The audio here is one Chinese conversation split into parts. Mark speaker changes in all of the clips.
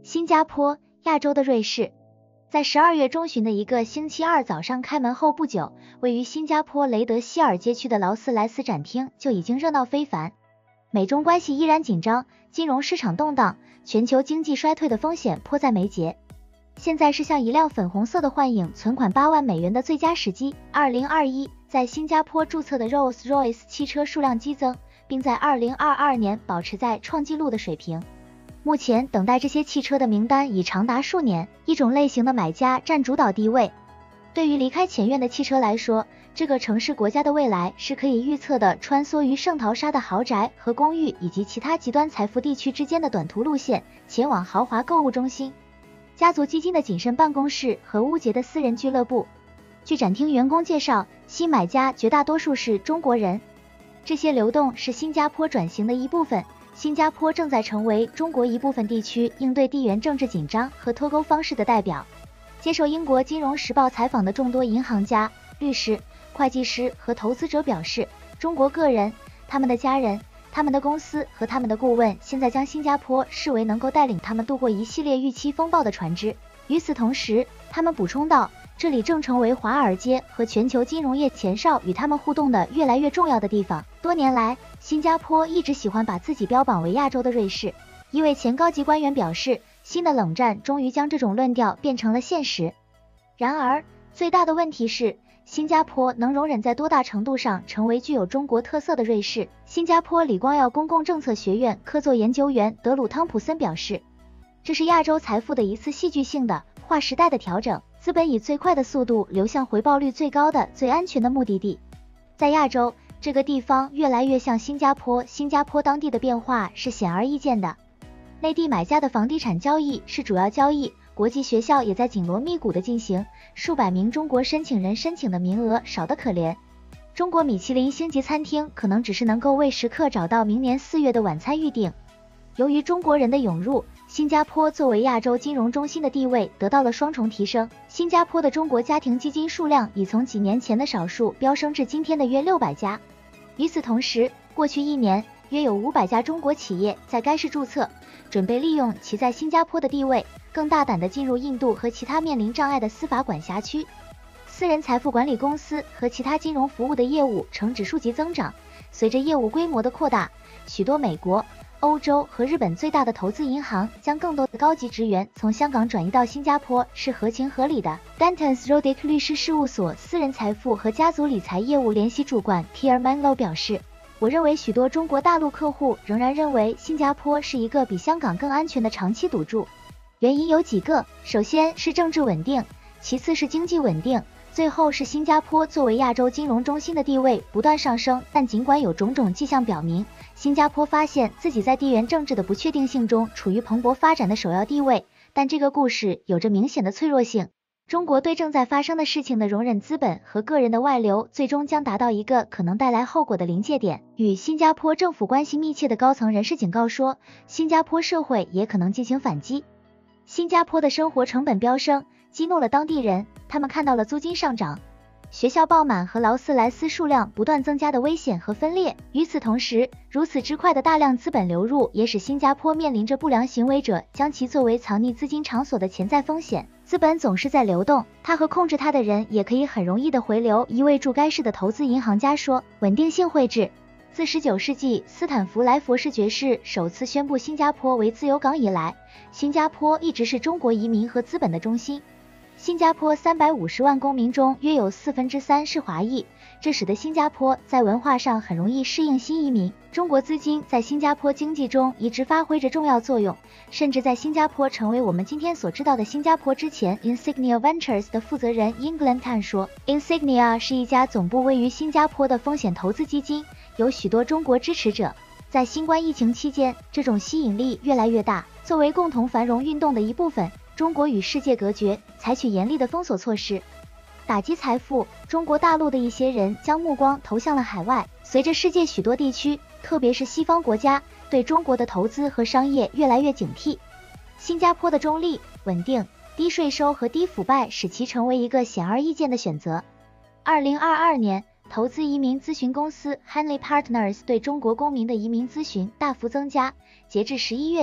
Speaker 1: 新加坡，亚洲的瑞士。在12月中旬的一个星期二早上开门后不久，位于新加坡雷德希尔街区的劳斯莱斯展厅就已经热闹非凡。美中关系依然紧张，金融市场动荡，全球经济衰退的风险迫在眉睫。现在是像一辆粉红色的幻影存款8万美元的最佳时机。2021，在新加坡注册的 Rolls-Royce 汽车数量激增，并在2022年保持在创纪录的水平。目前等待这些汽车的名单已长达数年，一种类型的买家占主导地位。对于离开前院的汽车来说，这个城市国家的未来是可以预测的，穿梭于圣淘沙的豪宅和公寓以及其他极端财富地区之间的短途路线，前往豪华购物中心、家族基金的谨慎办公室和乌杰的私人俱乐部。据展厅员工介绍，新买家绝大多数是中国人。这些流动是新加坡转型的一部分。新加坡正在成为中国一部分地区应对地缘政治紧张和脱钩方式的代表。接受英国金融时报采访的众多银行家、律师、会计师和投资者表示，中国个人、他们的家人、他们的公司和他们的顾问现在将新加坡视为能够带领他们度过一系列预期风暴的船只。与此同时，他们补充道，这里正成为华尔街和全球金融业前哨与他们互动的越来越重要的地方。多年来，新加坡一直喜欢把自己标榜为亚洲的瑞士。一位前高级官员表示，新的冷战终于将这种论调变成了现实。然而，最大的问题是，新加坡能容忍在多大程度上成为具有中国特色的瑞士？新加坡李光耀公共政策学院客座研究员德鲁汤普森表示，这是亚洲财富的一次戏剧性的划时代的调整，资本以最快的速度流向回报率最高的、最安全的目的地。在亚洲，这个地方越来越像新加坡，新加坡当地的变化是显而易见的。内地买家的房地产交易是主要交易，国际学校也在紧锣密鼓的进行，数百名中国申请人申请的名额少得可怜。中国米其林星级餐厅可能只是能够为食客找到明年4月的晚餐预订。由于中国人的涌入，新加坡作为亚洲金融中心的地位得到了双重提升。新加坡的中国家庭基金数量已从几年前的少数飙升至今天的约600家。与此同时，过去1年，约有500家中国企业在该市注册，准备利用其在新加坡的地位，更大胆地进入印度和其他面临障碍的司法管辖区。私人财富管理公司和其他金融服务的业务呈指数级增长。随着业务规模的扩大，许多美国、欧洲和日本最大的投资银行将更多的高级职员从香港转移到新加坡是合情合理的。Dentons Roddick 律师事务所私人财富和家族理财业务联席主管 Pierre Manlow 表示，我认为许多中国大陆客户仍然认为新加坡是一个比香港更安全的长期赌注。原因有几个，首先是政治稳定，其次是经济稳定，最后是新加坡作为亚洲金融中心的地位不断上升。但尽管有种种迹象表明，新加坡发现自己在地缘政治的不确定性中处于蓬勃发展的首要地位，但这个故事有着明显的脆弱性。中国对正在发生的事情的容忍，资本和个人的外流最终将达到一个可能带来后果的临界点。与新加坡政府关系密切的高层人士警告说，新加坡社会也可能进行反击。新加坡的生活成本飙升，激怒了当地人，他们看到了租金上涨、学校爆满和劳斯莱斯数量不断增加的危险和分裂。与此同时，如此之快的大量资本流入也使新加坡面临着不良行为者将其作为藏匿资金场所的潜在风险。资本总是在流动，它和控制它的人也可以很容易的回流。一位驻该市的投资银行家说，稳定性绘制。自19世纪斯坦福来佛士爵士首次宣布新加坡为自由港以来，新加坡一直是中国移民和资本的中心。新加坡350万公民中约有3/4是华裔，这使得新加坡在文化上很容易适应新移民。中国资金在新加坡经济中一直发挥着重要作用，甚至在新加坡成为我们今天所知道的新加坡之前。Insignia Ventures 的负责人 England Tan 说， Insignia 是一家总部位于新加坡的风险投资基金，有许多中国支持者。在新冠疫情期间，这种吸引力越来越大。作为共同繁荣运动的一部分，中国与世界隔绝，采取严厉的封锁措施，打击财富。中国大陆的一些人将目光投向了海外。随着世界许多地区，特别是西方国家，对中国的投资和商业越来越警惕，新加坡的中立、稳定、低税收和低腐败使其成为一个显而易见的选择。2022年，投资移民咨询公司 Henley Partners 对中国公民的移民咨询大幅增加，截至11月底，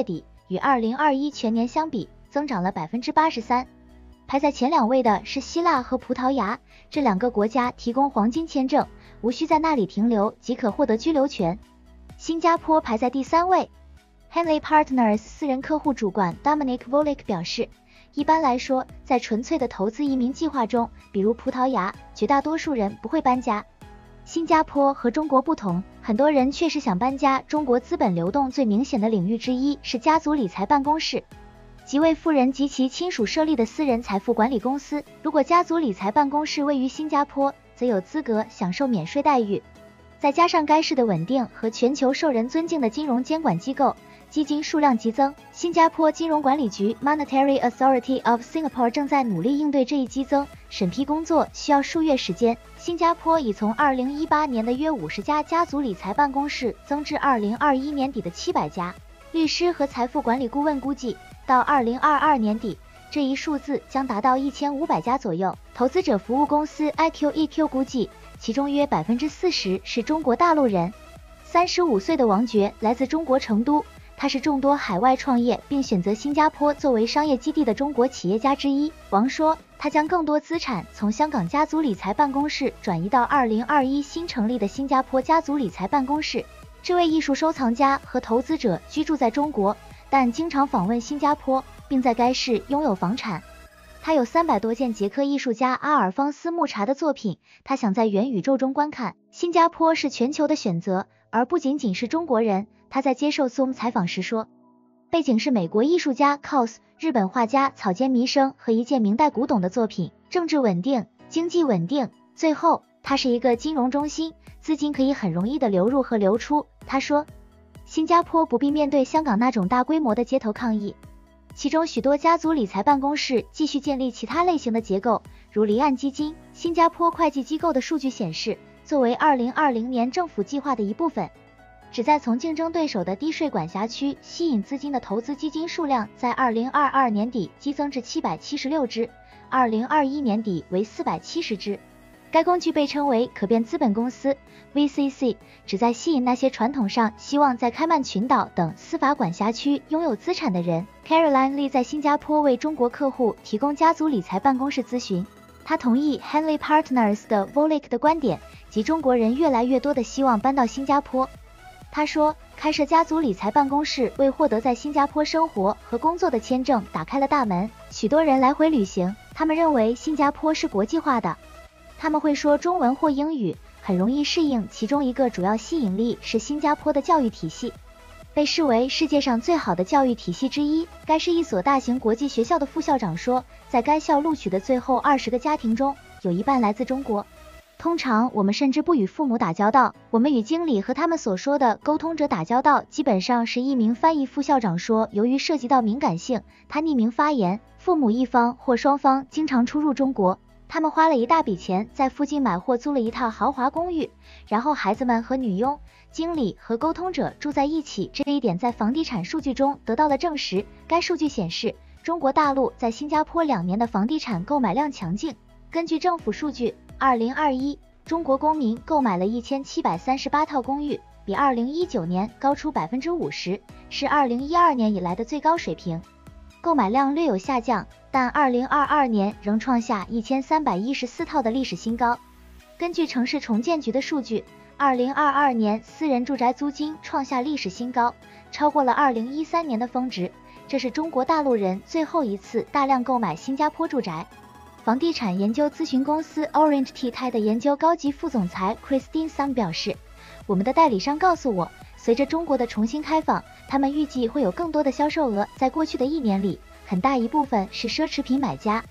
Speaker 1: 与2021全年相比增长了83%。排在前2位的是希腊和葡萄牙，这2个国家提供黄金签证，无需在那里停留即可获得居留权。新加坡排在第3位。Henley Partners 私人客户主管 Dominic Volek 表示，一般来说，在纯粹的投资移民计划中，比如葡萄牙，绝大多数人不会搬家。新加坡和中国不同，很多人确实想搬家。中国资本流动最明显的领域之一是家族理财办公室，即为富人及其亲属设立的私人财富管理公司。如果家族理财办公室位于新加坡，则有资格享受免税待遇。再加上该市的稳定和全球受人尊敬的金融监管机构，基金数量激增。新加坡金融管理局 Monetary Authority of Singapore 正在努力应对这一激增，审批工作需要数月时间。新加坡已从2018年的约50家家族理财办公室增至2021年底的700家。律师和财富管理顾问估计，到2022年底，这一数字将达到1500家左右。投资者服务公司 IQEQ 估计，其中约40%是中国大陆人。35岁的王珏来自中国成都，他是众多海外创业并选择新加坡作为商业基地的中国企业家之一。王说，他将更多资产从香港家族理财办公室转移到2021新成立的新加坡家族理财办公室。这位艺术收藏家和投资者居住在中国，但经常访问新加坡，并在该市拥有房产。他有300多件捷克艺术家阿尔方斯·穆查的作品，他想在元宇宙中观看。新加坡是全球的选择，而不仅仅是中国人。他在接受 Zoom 采访时说，背景是美国艺术家 Kaws、日本画家草间弥生和一件明代古董的作品。政治稳定，经济稳定，最后它是一个金融中心，资金可以很容易的流入和流出。他说，新加坡不必面对香港那种大规模的街头抗议。其中许多家族理财办公室继续建立其他类型的结构，如离岸基金。新加坡会计机构的数据显示，作为2020年政府计划的一部分，旨在从竞争对手的低税管辖区吸引资金的投资基金数量在2022年底激增至776只，2021年底为470只。该工具被称为可变资本公司 VCC， 旨在吸引那些传统上希望在开曼群岛等司法管辖区拥有资产的人。Caroline Lee 在新加坡为中国客户提供家族理财办公室咨询。他同意 Henley Partners 的 Volek 的观点，即中国人越来越多的希望搬到新加坡。他说，开设家族理财办公室为获得在新加坡生活和工作的签证打开了大门。许多人来回旅行，他们认为新加坡是国际化的。他们会说中文或英语，很容易适应。其中一个主要吸引力是新加坡的教育体系，被视为世界上最好的教育体系之一。该是一所大型国际学校的副校长说，在该校录取的最后20个家庭中，有一半来自中国。通常我们甚至不与父母打交道，我们与经理和他们所说的沟通者打交道，基本上是一名翻译。副校长说，由于涉及到敏感性，他匿名发言，父母一方或双方经常出入中国。他们花了一大笔钱在附近买或租了一套豪华公寓，然后孩子们和女佣、经理和沟通者住在一起。这一点在房地产数据中得到了证实。该数据显示，中国大陆在新加坡2年的房地产购买量强劲。根据政府数据，2021中国公民购买了1738套公寓，比2019年高出50%，是2012年以来的最高水平。购买量略有下降，但2022年仍创下1314套的历史新高。根据城市重建局的数据，2022年私人住宅租金创下历史新高，超过了2013年的峰值。这是中国大陆人最后一次大量购买新加坡住宅。房地产研究咨询公司 Orange T 的研究高级副总裁 Christine Sang 表示，我们的代理商告诉我，随着中国的重新开放，他们预计会有更多的销售额。在过去的1年里，很大一部分是奢侈品买家。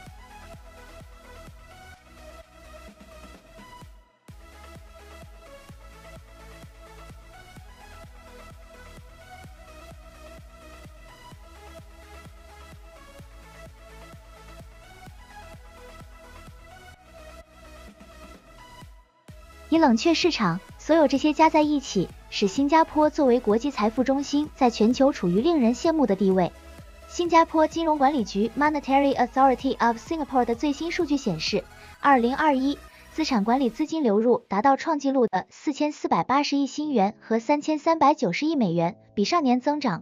Speaker 1: 以冷却市场，所有这些加在一起，使新加坡作为国际财富中心在全球处于令人羡慕的地位。新加坡金融管理局 Monetary Authority of Singapore 的最新数据显示，2021 资产管理资金流入达到创纪录的4480亿新元和3390亿美元，比上年增长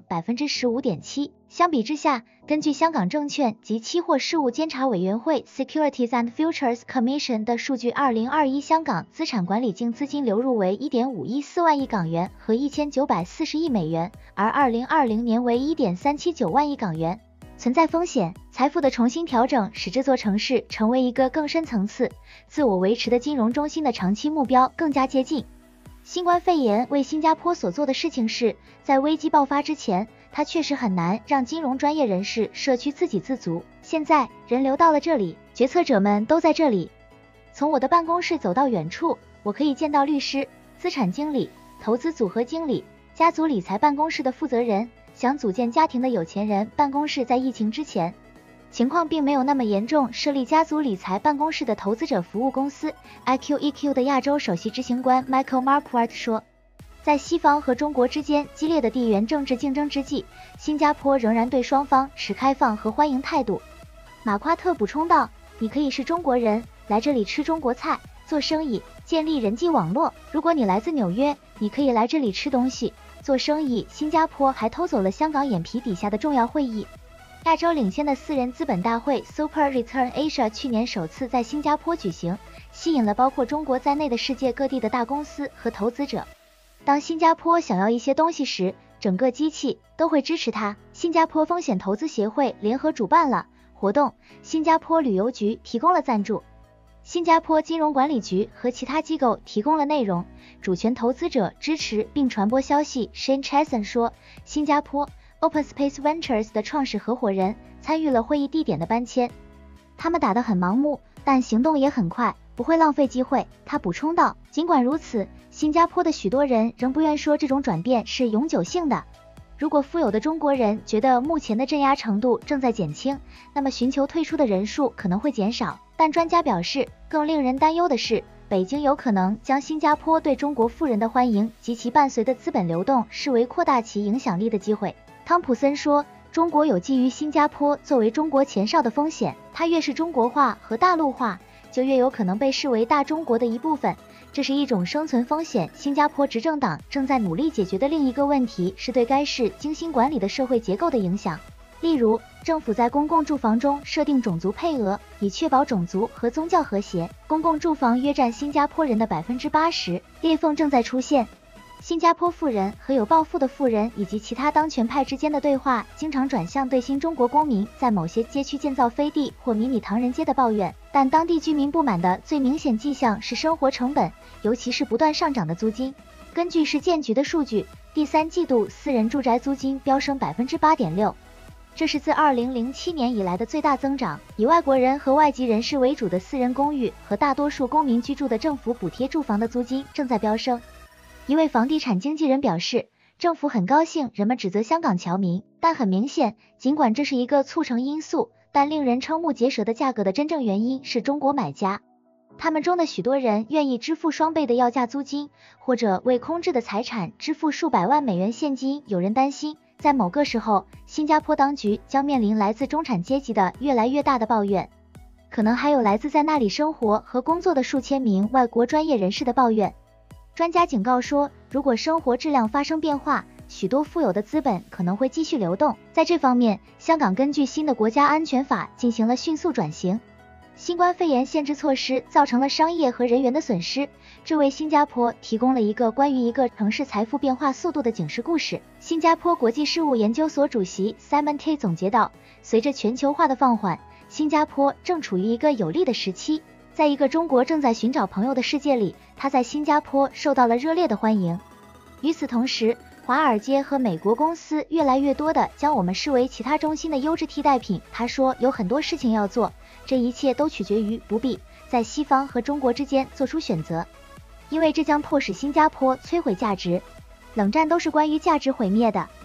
Speaker 1: 15.7%。相比之下，根据香港证券及期货事务监察委员会 Securities and Futures Commission 的数据，2021香港资产管理净资金流入为 1.514万亿港元和1940亿美元，而2020年为 1.379万亿港元。存在风险，财富的重新调整使这座城市成为一个更深层次、自我维持的金融中心的长期目标更加接近。新冠肺炎为新加坡所做的事情是，在危机爆发之前，它确实很难让金融专业人士社区自给自足。现在人流到了这里，决策者们都在这里。从我的办公室走到远处，我可以见到律师、资产经理、投资组合经理、家族理财办公室的负责人。想组建家庭的有钱人办公室在疫情之前，情况并没有那么严重。设立家族理财办公室的投资者服务公司 IQEQ 的亚洲首席执行官 Michael Marquardt 说，在西方和中国之间激烈的地缘政治竞争之际，新加坡仍然对双方持开放和欢迎态度。马夸特补充道，你可以是中国人，来这里吃中国菜，做生意，建立人际网络。如果你来自纽约，你可以来这里吃东西，做生意。新加坡还偷走了香港眼皮底下的重要会议。亚洲领先的私人资本大会 Super Return Asia 去年首次在新加坡举行，吸引了包括中国在内的世界各地的大公司和投资者。当新加坡想要一些东西时，整个机器都会支持它。新加坡风险投资协会联合主办了活动，新加坡旅游局提供了赞助。新加坡金融管理局和其他机构提供了内容，主权投资者支持并传播消息。Shane Cheson 说，新加坡 Open Space Ventures 的创始合伙人参与了会议地点的搬迁。他们打得很盲目，但行动也很快，不会浪费机会。他补充道，尽管如此，新加坡的许多人仍不愿说这种转变是永久性的。如果富有的中国人觉得目前的镇压程度正在减轻，那么寻求退出的人数可能会减少。但专家表示，更令人担忧的是，北京有可能将新加坡对中国富人的欢迎及其伴随的资本流动视为扩大其影响力的机会。汤普森说，中国有基于新加坡作为中国前哨的风险，它越是中国化和大陆化，就越有可能被视为大中国的一部分，这是一种生存风险。新加坡执政党正在努力解决的另一个问题是对该市精心管理的社会结构的影响。例如，政府在公共住房中设定种族配额，以确保种族和宗教和谐。公共住房约占新加坡人的 80%， 裂缝正在出现。新加坡富人和有抱负的富人以及其他当权派之间的对话经常转向对新中国公民在某些街区建造飞地或迷你唐人街的抱怨，但当地居民不满的最明显迹象是生活成本，尤其是不断上涨的租金。根据市建局的数据，第三季度私人住宅租金飙升 8.6%。这是自2007年以来的最大增长。以外国人和外籍人士为主的私人公寓和大多数公民居住的政府补贴住房的租金正在飙升。一位房地产经纪人表示，政府很高兴人们指责香港侨民，但很明显，尽管这是一个促成因素，但令人瞠目结舌的价格的真正原因是中国买家。他们中的许多人愿意支付双倍的要价租金，或者为空置的财产支付数百万美元现金。有人担心，在某个时候，新加坡当局将面临来自中产阶级的越来越大的抱怨，可能还有来自在那里生活和工作的数千名外国专业人士的抱怨。专家警告说，如果生活质量发生变化，许多富有的资本可能会继续流动。在这方面，香港根据新的国家安全法进行了迅速转型。新冠肺炎限制措施造成了商业和人员的损失，这为新加坡提供了一个关于一个城市财富变化速度的警示故事。新加坡国际事务研究所主席 Simon Tay 总结道，随着全球化的放缓，新加坡正处于一个有利的时期。在一个中国正在寻找朋友的世界里，他在新加坡受到了热烈的欢迎。与此同时，华尔街和美国公司越来越多地将我们视为其他中心的优质替代品。他说，有很多事情要做，这一切都取决于不必在西方和中国之间做出选择，因为这将迫使新加坡摧毁价值。冷战都是关于价值毁灭的。